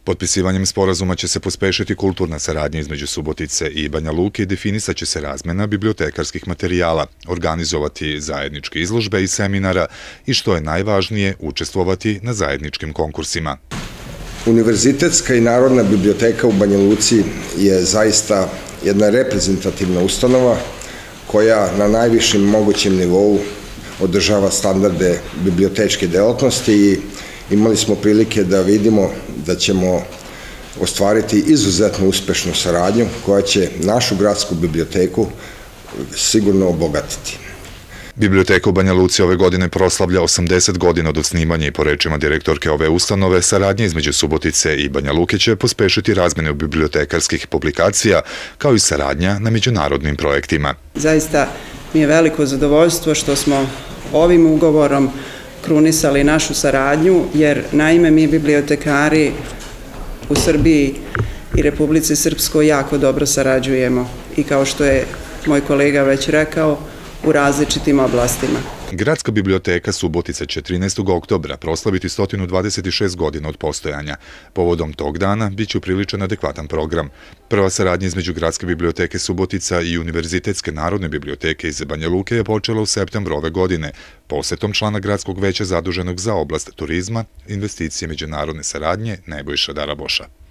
Potpisivanjem sporazuma će se pospešiti kulturna saradnja između Subotice i Banja Luke i definisat će se razmena bibliotekarskih materijala, organizovati zajedničke izložbe i seminara i, što je najvažnije, učestvovati na zajedničkim konkursima. Univerzitetska i Narodna biblioteka u Banja Luci je zaista jedna reprezentativna ustanova koja na najvišem mogućem nivou održava standarde bibliotečke delatnosti i imali smo prilike da vidimo da ćemo ostvariti izuzetno uspešnu saradnju koja će našu gradsku biblioteku sigurno obogatiti. Biblioteka u Banja Luci ove godine proslavlja 80 godina od osnivanja i, po rečima direktorke ove ustanove, saradnja između Subotice i Banja Luke će pospešiti razmenu bibliotekarskih publikacija, kao i saradnja na međunarodnim projektima. Zaista mi je veliko zadovoljstvo što smo ovim ugovorom krunisali našu saradnju, jer naime mi bibliotekari u Srbiji i Republici Srpskoj jako dobro sarađujemo i, kao što je moj kolega već rekao, u različitim oblastima. Gradska biblioteka Subotica će 13. oktobra proslaviti 126 godina od postojanja. Povodom tog dana biće upriličen adekvatan program. Prva saradnja između Gradske biblioteke Subotica i Univerzitetske narodne biblioteke iz Banja Luke je počela u septembru ove godine, posetom člana gradskog veća zaduženog za oblast turizma, investicije, međunarodne saradnje Nebojša Daraboša.